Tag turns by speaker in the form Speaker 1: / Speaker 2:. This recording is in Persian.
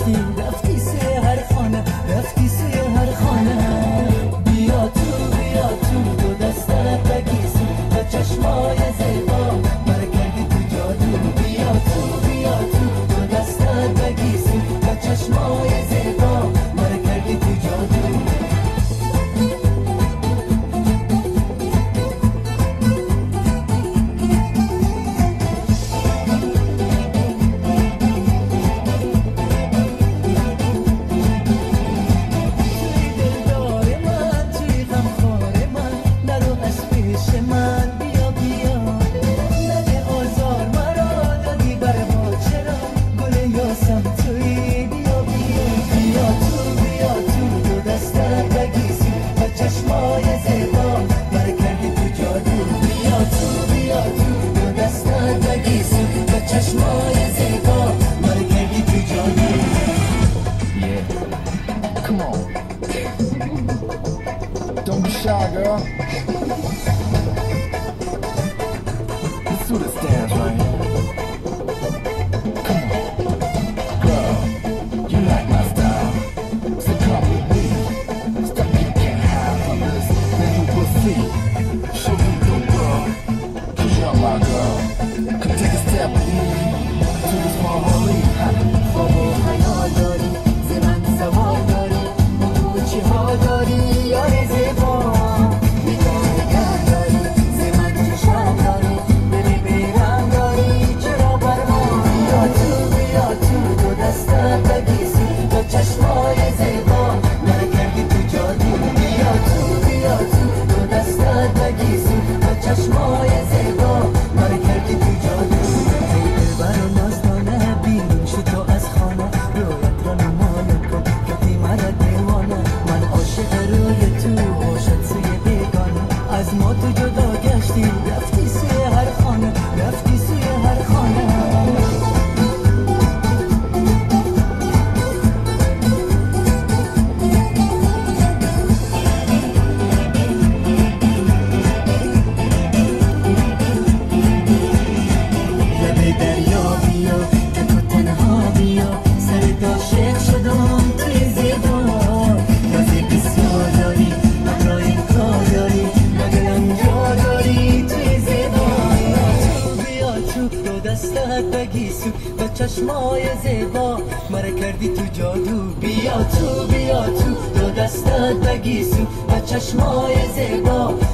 Speaker 1: گشتی رفتی سوی هر خانه رفتی سوی هر خانه بیا تو دو دستت بگیسو با چشمای زیبا مرا کردی تو جادو بیا تو دو دستت بگیسو با چشمای زیبا مرا کردی تو جادو
Speaker 2: Come on. Don't be shy, girl. Let's do this dance right here. Come on. Girl, you like my style. So come with me. Stuff you can't hide from this. Then you will see. Show you the world. Cause you're my girl. Come take a step with me. To this Harley.
Speaker 1: بابا خیال داری زمن سوال داری چی ها داری یار زیبا نگاه داری زمن چشم داری بری بیرم داری چرا بر ما بیا تو دو دستت بگیسو با چشمای زیبا مرا کردی تو جادو بیا تو دو دستت بگیسو با چشمای زیبا مرا کردی تو جادو دلبر و نازدانه بیرون شو تو از خانه رویت را نمانه کن کردی مرا دیوانه من عاشق روی تو باشد سوی بیگانه از ما تو جدا گشتی رفتی سوی هر خانه رفتی سوی هر خانه لب دریا بیا تک و تنها بیا سر عاشق شدم توی زیبا رازی بسیار داری همراه این کار داری مگر انجا داری توی زیبا بیا تو دو دستت بگیسو با چشمای زیبا مرا کردی تو جادو بیا تو دو دستت بگیسو با چشمای زیبا